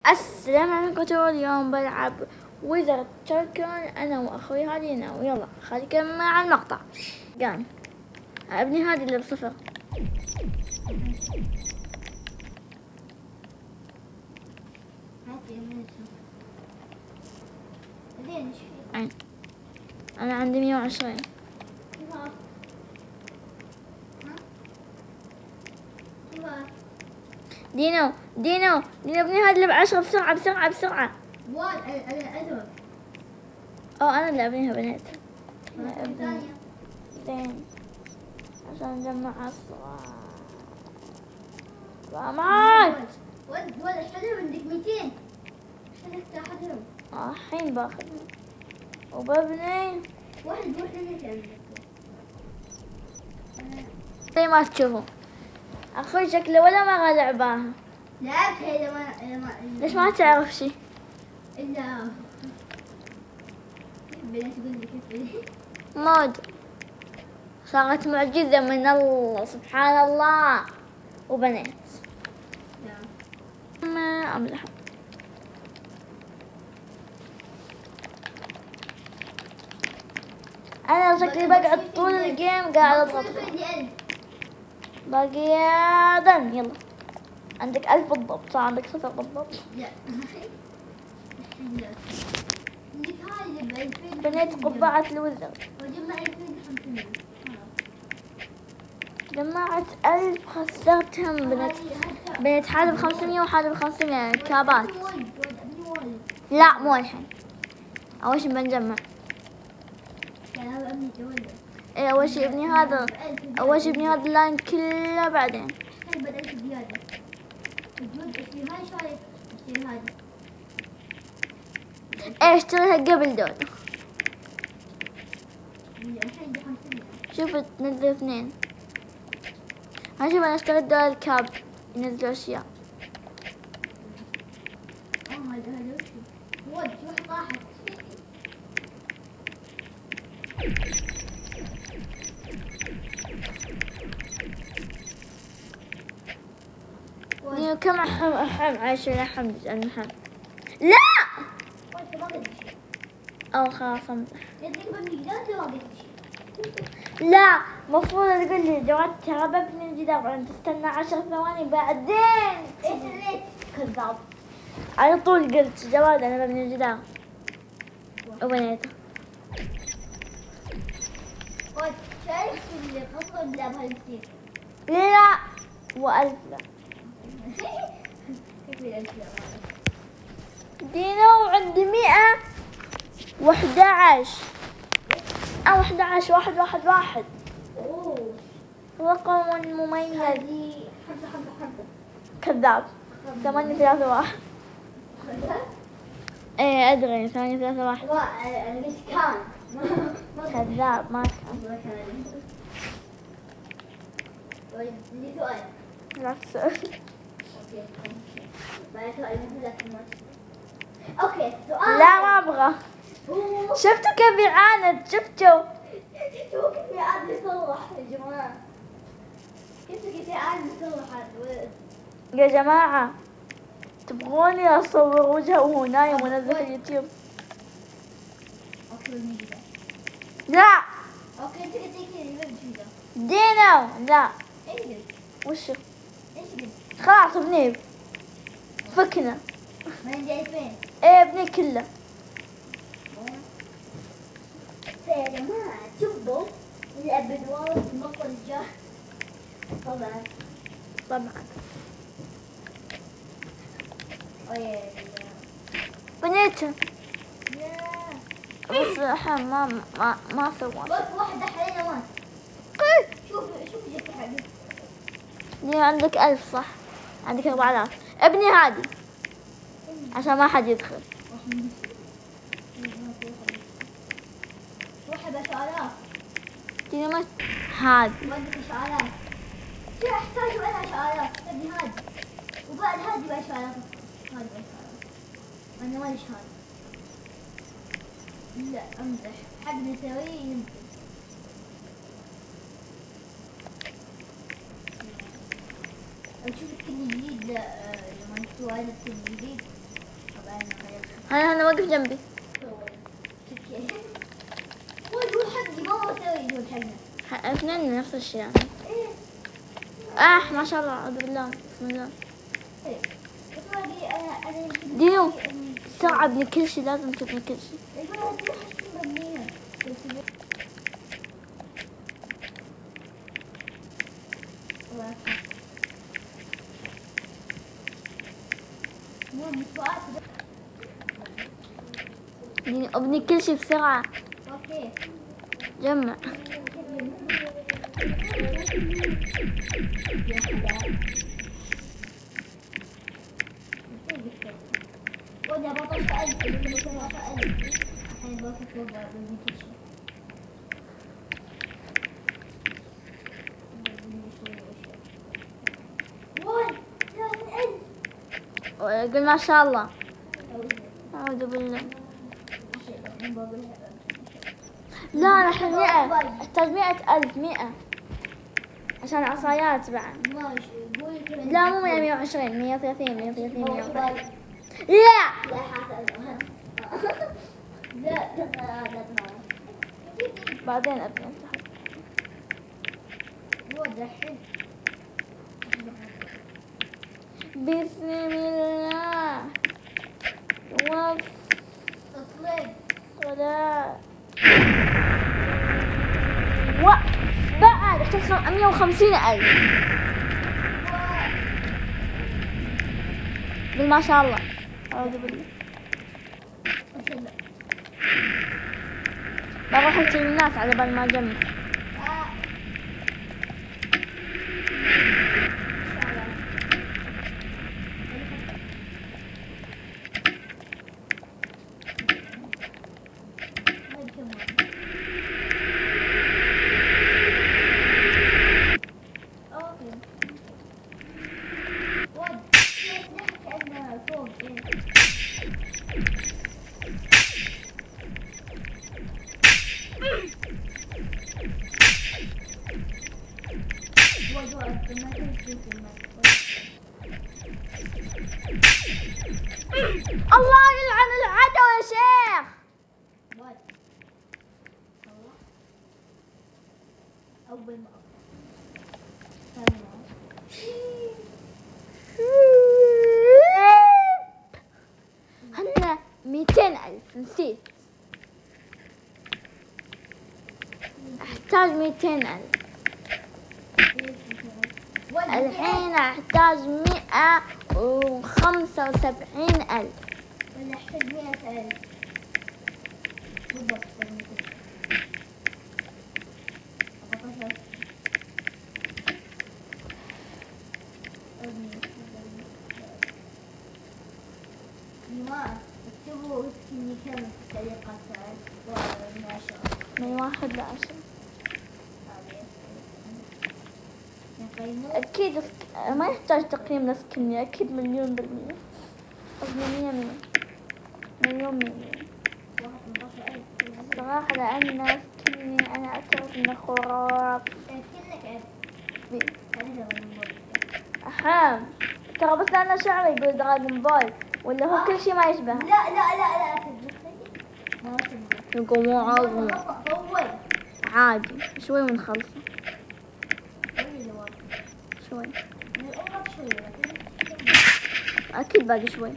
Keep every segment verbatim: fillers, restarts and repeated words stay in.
السلام عليكم. اليوم بلعب ويزر تشاركون انا واخوي هادينا، ويلا خليكم مع المقطع. قام ابني هادي اللي بصفر. انا عندي مية وعشرين. دينو دينو دينو ابني هذا اللي بعشرة، بسرعة بسرعة بسرعة. واد انا ادرك. اه انا اللي ابنيها بنات. زين عشان نجمع اسرع. سلامات. ود ود احدهم عندك مئتين. ايش تاخذهم؟ اه الحين باخذهم وببني واحد واحد عندك. زي ما تشوفوا اخوي شكله ولا مرة لعباها. لعبتها اذا ما اذا ما ليش ما تعرف شي؟ الا بنات تقول لي كيف مود صارت معجزة من الله سبحان الله. وبنات ما امزح. انا شكلي بقعد طول الجيم قاعد اضغط. باقي دن. يلا عندك ألف بالضبط، صار عندك صفر بالضبط. لا بنيت قبعة الوزر. وجمع ألفين وخمسمية. جمعت ألف خسرتهم. بنت بنت حاجة بخمسمية وحاجة بخمسمية كابات. لا مو الحين، أول شي بنجمع. إيه أول شي ابني هذا، أول شي ابني هذا اللاين كله بعدين. إيه اشتريها قبل دول. شوف تنزل اثنين. ها شوف أنا اشتريت دول الكاب ينزلوا أشياء. دينو كم أحم أحم عايشة لحم المحم. لا أو خلاص أمزح. لا مفروض تقول لي جواد ترى ببني الجدار، بعدين تستنى عشر ثواني بعدين. ايش كذاب. على طول قلت جواد أنا ببني الجدار وبنيته. شايف اللي قصر لا بهالكثير. لا وألف لا. كيف الألف لا؟ دينو عندي مئة وأحد عشر أو أحد عشر. واحد واحد واحد. أوه رقم مميز. هذه حبة حبة حبة. كذاب. ثمانية ثلاثة واحد. ايه ادري ثمانية ثلاثة واحد. انا قلت كان. كذاب ما كان. طيب لي سؤال. لا تسأل. اوكي ما سؤال مثل ما اوكي سؤال. لا ما ابغى. شفتوا كيف يعاند؟ شفتوا؟ شوفوا كيف يعاند يصلح يا جماعة. كيف كيف يعاند يصلح هذا. يا جماعة تبغوني اصور وجهه وهو نايم ونزل في اليوتيوب؟ اوكي لا اوكي انت قلت لي كذا ما دينو لا. ايش قلت؟ وشو؟ ايش قلت؟ خلاص ابني فكنا. ما عندي ألفين. ايه ابني كله. يا جماعة شوفوا الأبد واضح مقطع الجاه. طبعا طبعا أيه. بنيته لا بس الحين ما ما ما سوى. بس واحدة حاليا مات. شوف شوف جت حقي. دي عندك ألف صح؟ عندك أربعة آلاف. ابني هادي عشان ما حد يدخل. واحد بشعلاف. دي ما هادي. ودك شعلاف. في أحتاج أنا شعلاف. ابني هادي. وبعد هادي بشعلاف. هادي بشعلاف. أنا مالي شهادة. لا أمزح. حق نسويه يمكن. أشوف الكل الجديد. لا لما نسوي هذا الكل الجديد هلا هلا وقف جنبي. والدول حقي ما هو سوي الدول حقنا. اثنين نفس الشيء يعني. ايه. اه ما شاء الله اعوذ بالله بسم الله. ايه. بس باقي انا انا يمكن دينو إني- ساعة ابني كل شيء، لازم تبني كل شيء. يقول هالدول حقي مبنية. بس الله يرحمه. مو مسواك. دينو ابني كل شيء بسرعة. اوكي. جمع. وده بطش ألف اللي هو ألف الحين بوقف وضع بالمكشف. واي ثلاثة ألف. قل ما شاء الله. اعوذ بالله. لا نحن مئة، احتاج مئة ألف مئة عشان عصايات بعد. لا مو مئة، مئة وعشرين، مئة وثلاثين، مئة وثلاثين، مئة وأربعين. لا لا حاسة لا لا لا بعدين ابني. بسم الله والصلاة و بعد احتاج مئة وخمسين ألف. قل ما شاء الله. أعوذ بالله. بروح اشتري الناس على بال ما اجمع. الله يلعن العدو يا شيخ. أول ما هنا مئتين ألف نسيت. احتاج مئتين ألف. الحين احتاج مئة وخمسة وسبعين ألف. ولا احتاج مئة ألف بالضبط. ما اكتبوا اسمي كم في تعليقات والنشر من واحد لعشرة. يقيمون. أكيد ما يحتاج تقييم لسكني، أكيد مليون بالمية. قصدي مية مية مليون مية. صراحة لأن سكني أنا أعتقد إنه خرافي. أحام ترى بس لأن شعري يقول دراغون بول ولا هو كل شيء ما يشبه. لا لا لا لا ما يقول مو عظمه طول عادي شوي ونخلصه. شوي أكيد باقي شوي.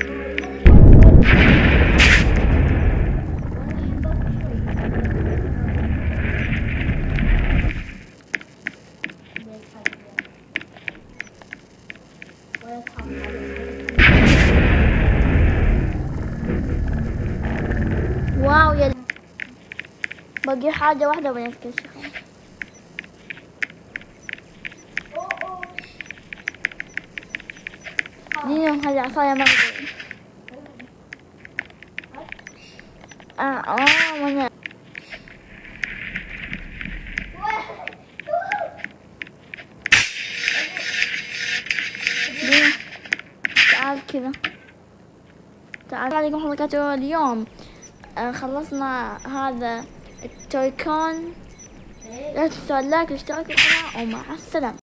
واو يا باقي حاجة واحدة وبنت كل شيء. دينهم هذه عصاية مرة اه اه وانا تعال كذا تعال. عليكم ورحمة الله وبركاته. اليوم آه خلصنا هذا التويكون. لا تنسوا اللايك والاشتراك في القناة ومع السلامة.